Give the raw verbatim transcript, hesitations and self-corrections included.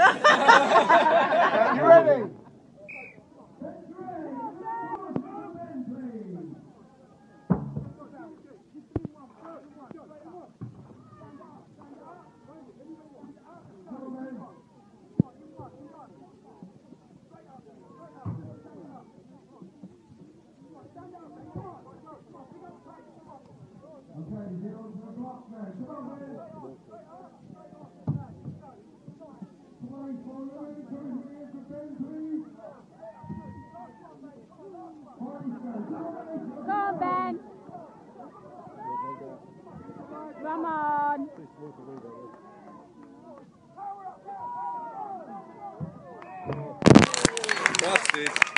You ready? Go on, Ben. Come on. That's it.